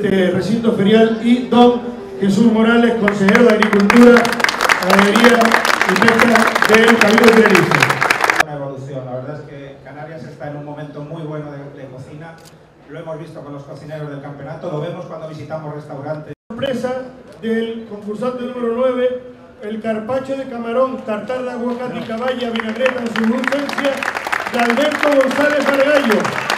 este recinto ferial, y don Jesús Morales, consejero de Agricultura, Ganadería y Pesca del Cabildo de Tenerife. Una evolución, la verdad es que Canarias está en un momento muy bueno de cocina, lo hemos visto con los cocineros del campeonato, lo vemos cuando visitamos restaurantes. Sorpresa del concursante número 9, el carpaccio de camarón, tartar de aguacate y caballa, vinagreta en su dulcencia, de Alberto González Margallo.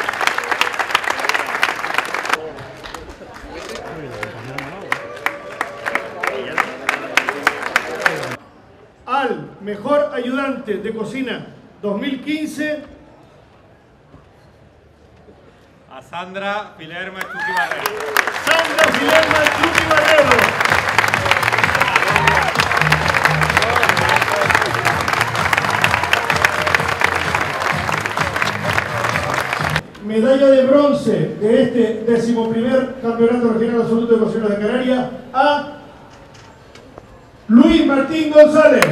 Al mejor ayudante de cocina 2015, a Sandra Filerma Chuqui Barrero. Sandra Filerma Chuqui Barrero. Medalla de bronce de este 11º Campeonato Regional Absoluto de Cocineros de Canarias a Luis Martín González.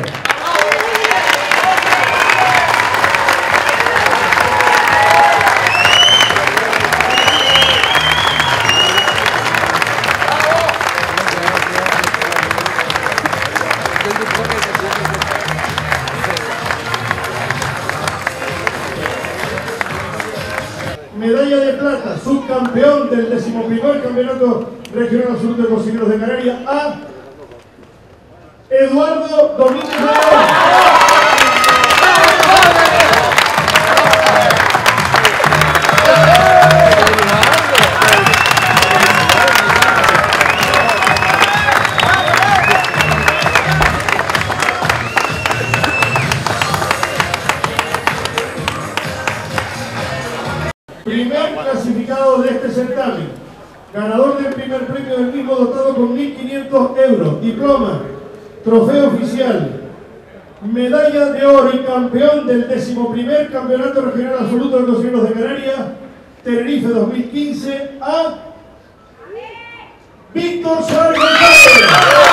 Medalla de plata, subcampeón del 11º Campeonato Regional Absoluto de Cocineros de Canarias a Eduardo Domínguez León. Primer clasificado de este certamen, ganador del primer premio del mismo, dotado con 1.500 euros, diploma, trofeo oficial, medalla de oro y campeón del 11º Campeonato Regional Absoluto de Cocineros de Canarias, Tenerife 2015, a Víctor Suárez González.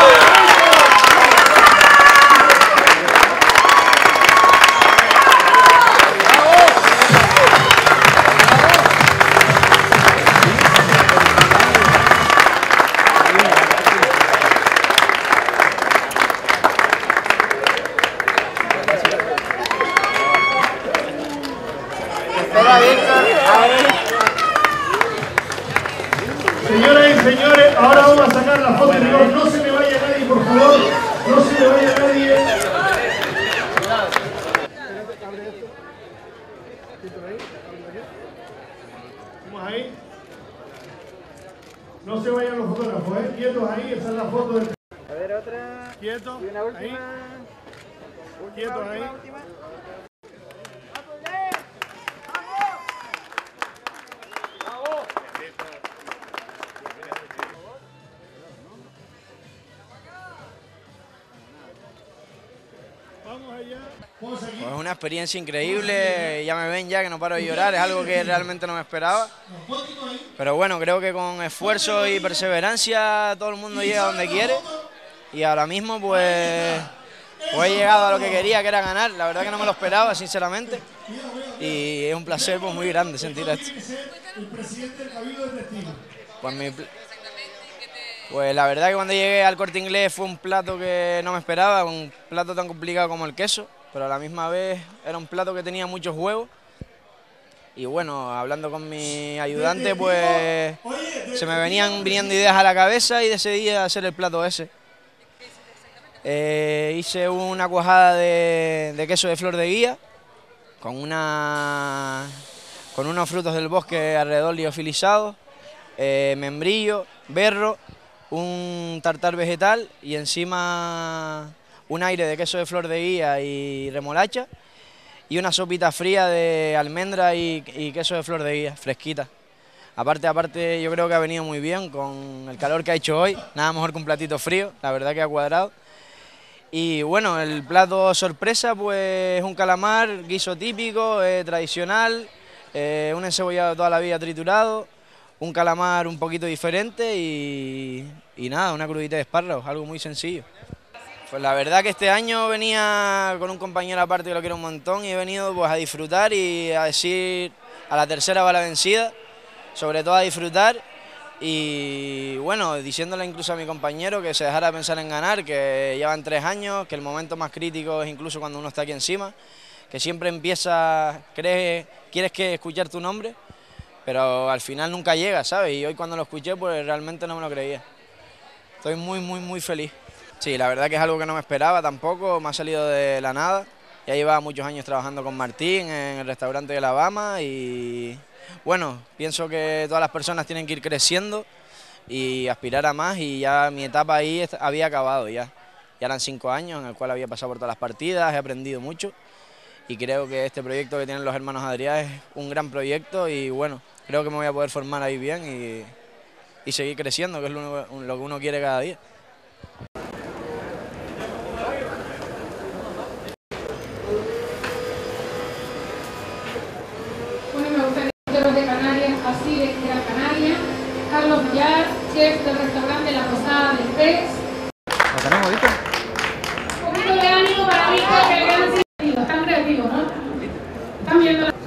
Señoras y señores, ahora vamos a sacar la foto. No se me vaya nadie, por favor. No se me vaya nadie. ¿Vamos ahí? No se vayan los fotógrafos, ¿eh? Quietos ahí, esa es la foto del... A ver, otra. Quieto. Y una última. Ahí. Quietos ahí. Última. Vamos allá. Pues una experiencia increíble, ya me ven ya que no paro de llorar, es algo que realmente no me esperaba. Pero bueno, creo que con esfuerzo y perseverancia todo el mundo llega donde quiere. Y ahora mismo pues he llegado a lo que quería, que era ganar. La verdad que no me lo esperaba, sinceramente. Y es un placer pues, muy grande sentir esto. Pues la verdad que cuando llegué al Corte Inglés fue un plato que no me esperaba, un plato tan complicado como el queso, pero a la misma vez era un plato que tenía muchos huevos. Y bueno, hablando con mi ayudante, pues se me venían viniendo ideas a la cabeza y decidí hacer el plato ese. Hice una cuajada de queso de flor de guía con unos frutos del bosque alrededor liofilizados, membrillo, berro, un tartar vegetal y encima un aire de queso de flor de guía y remolacha y una sopita fría de almendra y queso de flor de guía, fresquita. Aparte yo creo que ha venido muy bien con el calor que ha hecho hoy, nada mejor que un platito frío, la verdad que ha cuadrado. Y bueno, el plato sorpresa pues es un calamar, guiso típico, tradicional, un encebollado de toda la vida triturado, un calamar un poquito diferente y nada, una crudita de espárragos, algo muy sencillo. Pues la verdad que este año venía con un compañero aparte que lo quiero un montón y he venido pues a disfrutar y a decir a la tercera va la vencida, sobre todo a disfrutar Y bueno, diciéndole incluso a mi compañero que se dejara pensar en ganar, que llevan 3 años, que el momento más crítico es incluso cuando uno está aquí encima, que siempre empieza, quieres que escuchar tu nombre, pero al final nunca llega, ¿sabes? Y hoy cuando lo escuché, pues realmente no me lo creía. Estoy muy feliz. Sí, la verdad que es algo que no me esperaba tampoco, me ha salido de la nada. Ya llevaba muchos años trabajando con Martín en el restaurante de Alabama y bueno, pienso que todas las personas tienen que ir creciendo y aspirar a más, y ya mi etapa ahí había acabado ya. Ya eran 5 años en el cual había pasado por todas las partidas, he aprendido mucho y creo que este proyecto que tienen los hermanos Adrià es un gran proyecto y bueno, creo que me voy a poder formar ahí bien y seguir creciendo, que es lo que uno quiere cada día. Así de Gran Canaria, Carlos Villar, chef del restaurante La Posada del Pez. ¿Lo tenemos, Víctor? Un poquito de ánimo para Víctor, que han sido tan creativos, ¿no? Están viendo la...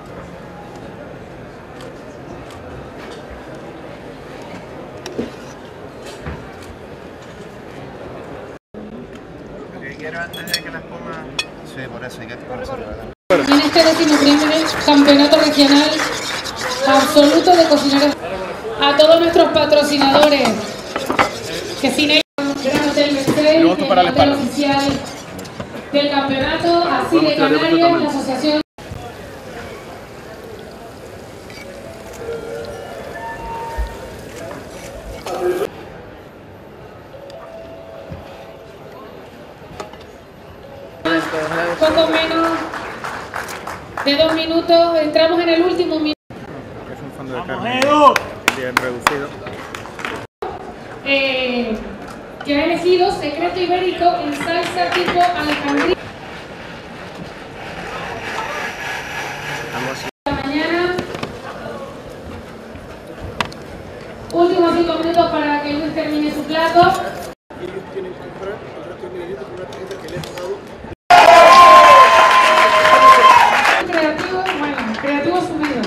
Lo que quiero antes de que las ponga... Sí, por eso hay que conservar. En este 11º campeonato regional absoluto de cocineros, a todos nuestros patrocinadores, que sin ellos, Gran Hotel Merced, que es el hotel oficial del campeonato, así de Canarias, la asociación. Poco menos de 2 minutos, entramos en el último minuto. Es un fondo de carne bien reducido. Que ha elegido secreto ibérico en salsa tipo alejandría. Mañana. Últimos 5 minutos para que Luis termine su plato. Ellos tienen que comprar el resto de ingredientes con una tarjeta que le he pagado. Creativo, bueno, creativo subido.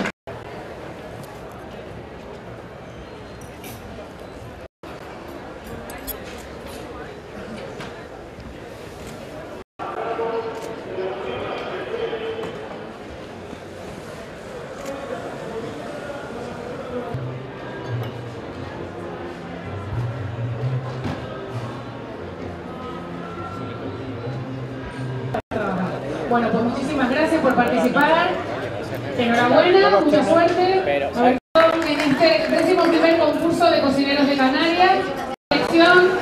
Bueno, pues muchísimas gracias por participar. Enhorabuena, mucha suerte. En este 11º concurso de cocineros de Canarias. Selección